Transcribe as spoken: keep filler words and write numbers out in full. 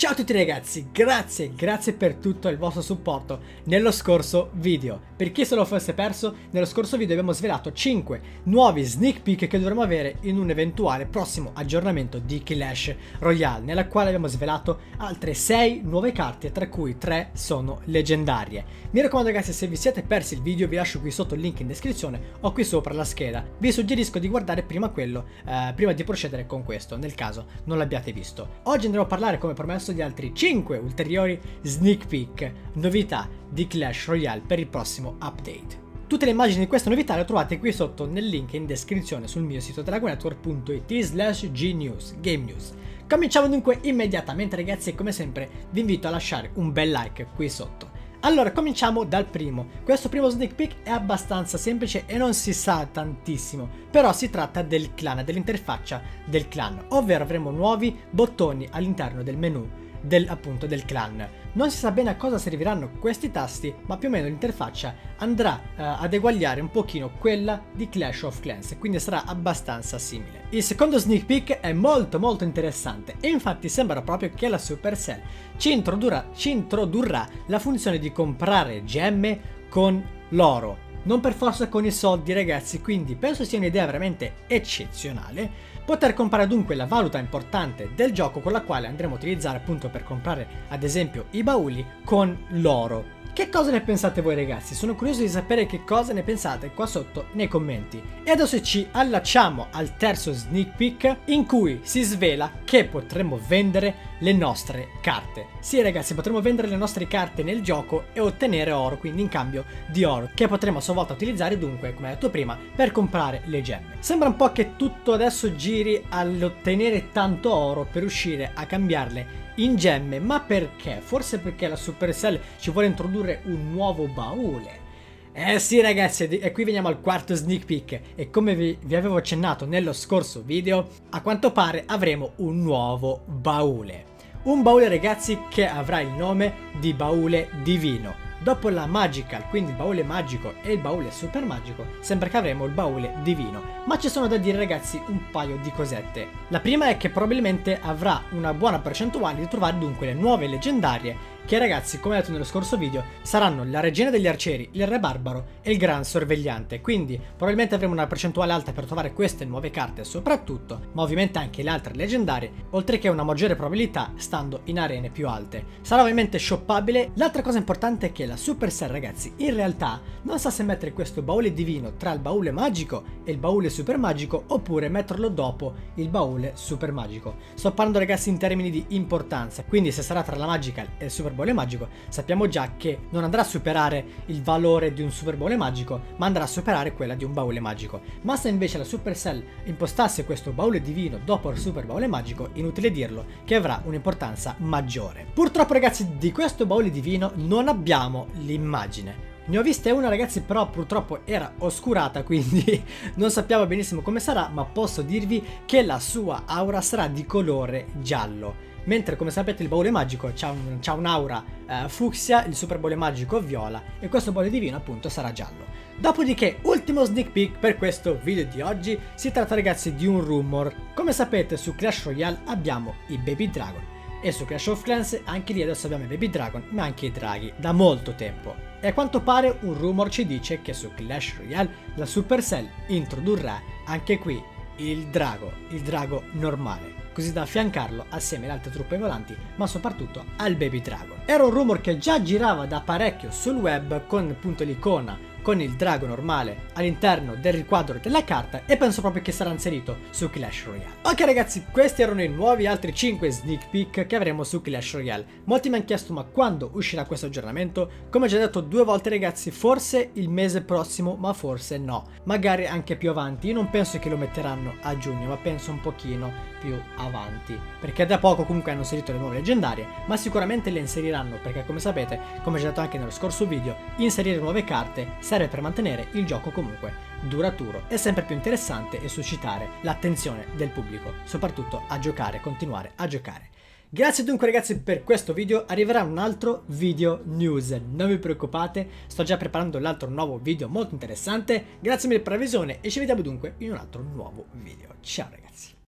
Ciao a tutti ragazzi, grazie, grazie per tutto il vostro supporto nello scorso video. Per chi se lo fosse perso, nello scorso video abbiamo svelato cinque nuovi sneak peek che dovremo avere in un eventuale prossimo aggiornamento di Clash Royale, nella quale abbiamo svelato altre sei nuove carte, tra cui tre sono leggendarie. Mi raccomando ragazzi, se vi siete persi il video vi lascio qui sotto il link in descrizione o qui sopra la scheda. Vi suggerisco di guardare prima quello, eh, prima di procedere con questo, nel caso non l'abbiate visto. Oggi andremo a parlare, come promesso, di altri cinque ulteriori sneak peek, novità di Clash Royale per il prossimo update. Tutte le immagini di queste novità le trovate qui sotto nel link in descrizione sul mio sito dragonetwork punto it slash gnews, game news. Cominciamo dunque immediatamente ragazzi e come sempre vi invito a lasciare un bel like qui sotto. Allora, cominciamo dal primo. Questo primo sneak peek è abbastanza semplice e non si sa tantissimo, però si tratta del clan, dell'interfaccia del clan, ovvero avremo nuovi bottoni all'interno del menu del, appunto, del clan. Non si sa bene a cosa serviranno questi tasti, ma più o meno l'interfaccia andrà uh, ad eguagliare un pochino quella di Clash of Clans, quindi sarà abbastanza simile. Il secondo sneak peek è molto molto interessante e infatti sembra proprio che la Supercell ci introdurrà, ci introdurrà la funzione di comprare gemme con l'oro. Non per forza con i soldi ragazzi, quindi penso sia un'idea veramente eccezionale. Poter comprare dunque la valuta importante del gioco con la quale andremo a utilizzare appunto per comprare ad esempio i bauli con l'oro. Che cosa ne pensate voi ragazzi? Sono curioso di sapere che cosa ne pensate qua sotto nei commenti. E adesso ci allacciamo al terzo sneak peek in cui si svela che potremo vendere le nostre carte. Sì ragazzi, potremo vendere le nostre carte nel gioco e ottenere oro, quindi in cambio di oro, che potremo a sua volta utilizzare dunque, come detto prima, per comprare le gemme. Sembra un po' che tutto adesso giri all'ottenere tanto oro per riuscire a cambiarle in gemme, ma perché? Forse perché la Supercell ci vuole introdurre un nuovo baule. Eh sì ragazzi, e qui veniamo al quarto sneak peek e come vi, vi avevo accennato nello scorso video, a quanto pare avremo un nuovo baule. Un baule ragazzi che avrà il nome di baule divino. Dopo la magical, quindi il baule magico e il baule super magico, sembra che avremo il baule divino. Ma ci sono da dire ragazzi un paio di cosette. La prima è che probabilmente avrà una buona percentuale di trovare dunque le nuove leggendarie, che ragazzi, come detto nello scorso video, saranno la regina degli arcieri, il re barbaro e il gran sorvegliante. Quindi probabilmente avremo una percentuale alta per trovare queste nuove carte soprattutto, ma ovviamente anche le altre leggendarie, oltre che una maggiore probabilità stando in arene più alte. Sarà ovviamente shoppabile. L'altra cosa importante è che la Supercell ragazzi in realtà non sa se mettere questo baule divino tra il baule magico e il baule super magico oppure metterlo dopo il baule super magico. Sto parlando ragazzi in termini di importanza, quindi se sarà tra la magical e il super baule magico sappiamo già che non andrà a superare il valore di un super baule magico, ma andrà a superare quella di un baule magico. Ma se invece la Supercell impostasse questo baule divino dopo il super baule magico, inutile dirlo che avrà un'importanza maggiore. Purtroppo ragazzi di questo baule divino non abbiamo l'immagine. Ne ho viste una ragazzi, però purtroppo era oscurata, quindi non sappiamo benissimo come sarà, ma posso dirvi che la sua aura sarà di colore giallo. Mentre come sapete il baule magico c'ha un, un'aura eh, fucsia, il super baule magico viola e questo baule divino appunto sarà giallo. Dopodiché, ultimo sneak peek per questo video di oggi, si tratta ragazzi di un rumor. Come sapete su Clash Royale abbiamo i Baby Dragon e su Clash of Clans anche lì adesso abbiamo i Baby Dragon ma anche i draghi da molto tempo. E a quanto pare un rumor ci dice che su Clash Royale la Supercell introdurrà anche qui il drago, il drago normale, così da affiancarlo assieme alle altre truppe volanti, ma soprattutto al Baby Dragon. Era un rumor che già girava da parecchio sul web con appunto l'icona con il drago normale all'interno del riquadro della carta e penso proprio che sarà inserito su Clash Royale. Ok ragazzi, questi erano i nuovi altri cinque sneak peek che avremo su Clash Royale. Molti mi hanno chiesto ma quando uscirà questo aggiornamento? Come ho già detto due volte ragazzi, forse il mese prossimo ma forse no, magari anche più avanti. Io non penso che lo metteranno a giugno, ma penso un pochino più avanti, perché da poco comunque hanno inserito le nuove leggendarie, ma sicuramente le inseriranno perché come sapete, come ho già detto anche nello scorso video, inserire nuove carte serve per mantenere il gioco comunque duraturo e sempre più interessante e suscitare l'attenzione del pubblico, soprattutto a giocare, continuare a giocare. Grazie dunque ragazzi per questo video, arriverà un altro video news, non vi preoccupate, sto già preparando l'altro nuovo video molto interessante. Grazie mille per la visione e ci vediamo dunque in un altro nuovo video. Ciao ragazzi.